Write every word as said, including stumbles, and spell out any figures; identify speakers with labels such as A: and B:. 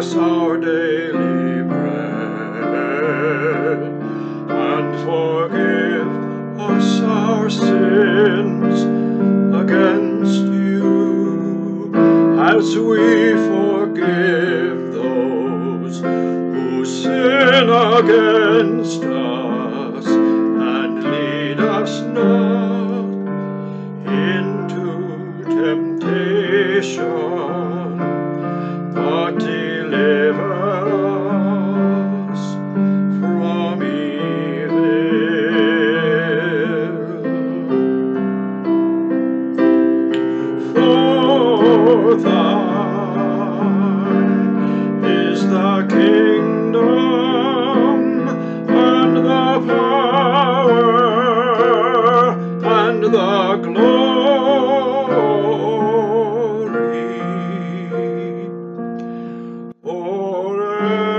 A: us our daily bread, and forgive us our sins against you, as we forgive those who sin against us, and lead us not into temptation, but deliver us from evil. For thine is the kingdom, and the power, and the glory, forever.